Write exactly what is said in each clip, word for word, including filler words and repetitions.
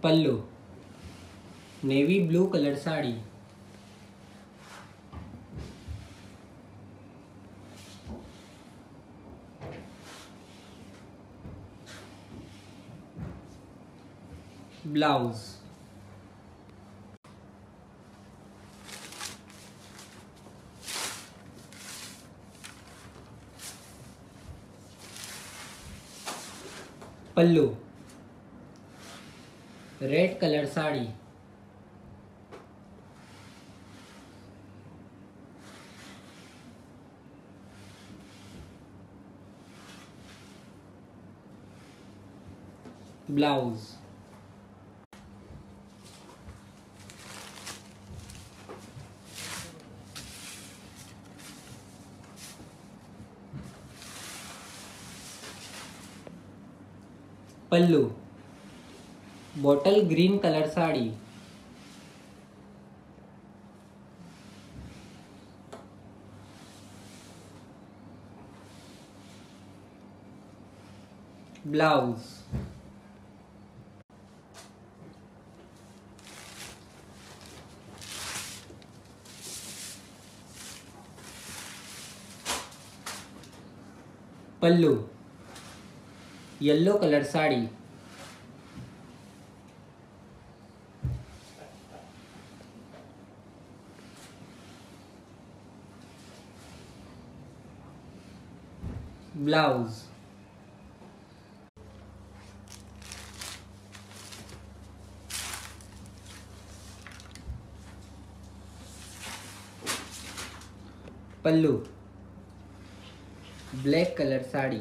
Pallu navy blue colour sari. Blouse pallu red colour sari. Blouse pallu bottle green colour sari. Blouse pallu yellow colour sari. Blouse pallu black colour sari.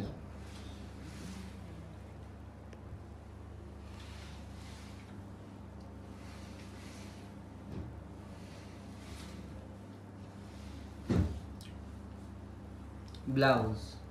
Blouse